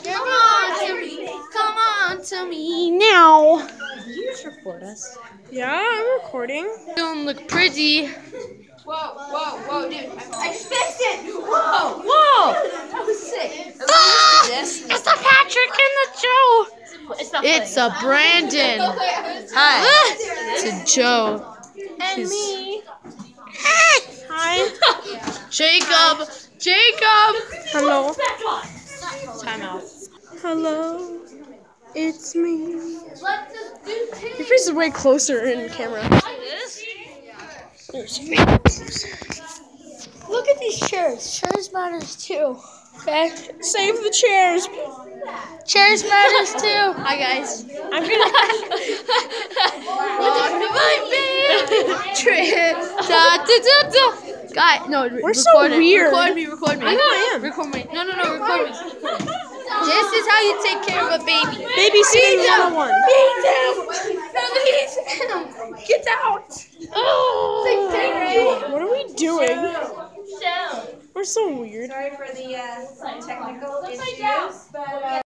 Come on to me. Come on to me now. Did you just record us? Yeah, I'm recording. Don't look pretty. Whoa, dude. I just fixed it. Whoa. That was sick. It's a Patrick and the Joe. It's a Brandon. Hi. It's a Joe. And me. Hi. Jacob. Hello. Time out. Hello. It's me. Your face is way closer in camera. Look at these chairs. Chairs matters too. Okay? Save the chairs. Chairs matters too. Hi guys. I'm gonna. Walk to my bed. Trip. Da da da da. Guy, no. We're so weird. Record me. I know I am. Record me. No. Record me. This is how you take care of a baby. Babysitting 101. Release him. Get out. Oh. What are we doing? We're so weird. Sorry for the technical issues, but